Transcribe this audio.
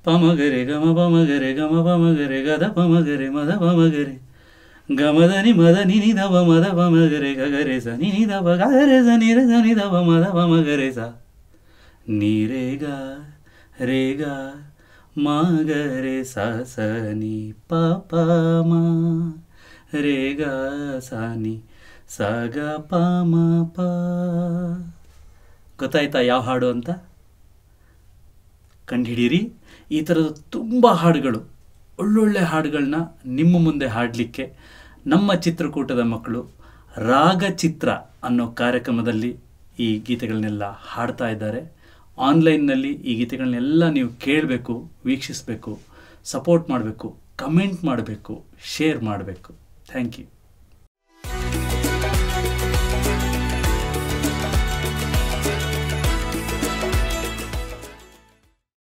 ಪಮಗರೆ ಗಮ ಪಮಗರೆ ಗಮ ಪಮಗರೆ ಗದ ಪಮಗರೆ ಮದ ಪಮಗರೆ ಗಮದನಿ ಮದ ನಿನಿ ದವ ಮದ ಪಮಗರೆ ಗಗರೆ ಸ ನಿನಿ ದವ ಗಗರೆ ಸ ನಿರ ಸ ನಿ ದವ ಮದ ಪಮಗರೆ ಸ ನೀರೇಗ ರೇಗ ಮಾಗರೆ ಸ ಸ ನಿ ಪ ಪ ಮ ರೇಗ ಸ ನಿ ಸ ಗ ಪ ಮ ಪ. ಗೊತ್ತಾಯ್ತಾ ಯಾವ ಹಾಡು ಅಂತ? ಕಂಡುಹಿಡೀರಿ. ಈ ಥರದ ತುಂಬ ಹಾಡುಗಳು, ಒಳ್ಳೊಳ್ಳೆ ಹಾಡುಗಳನ್ನ ನಿಮ್ಮ ಮುಂದೆ ಹಾಡಲಿಕ್ಕೆ ನಮ್ಮ ಚಿತ್ರಕೂಟದ ಮಕ್ಕಳು ರಾಗಚಿತ್ರ ಅನ್ನೋ ಕಾರ್ಯಕ್ರಮದಲ್ಲಿ ಈ ಗೀತೆಗಳನ್ನೆಲ್ಲ ಹಾಡ್ತಾ ಇದ್ದಾರೆ. ಆನ್ಲೈನ್ನಲ್ಲಿ ಈ ಗೀತೆಗಳನ್ನೆಲ್ಲ ನೀವು ಕೇಳಬೇಕು, ವೀಕ್ಷಿಸಬೇಕು, ಸಪೋರ್ಟ್ ಮಾಡಬೇಕು, ಕಮೆಂಟ್ ಮಾಡಬೇಕು, ಶೇರ್ ಮಾಡಬೇಕು. Thank you.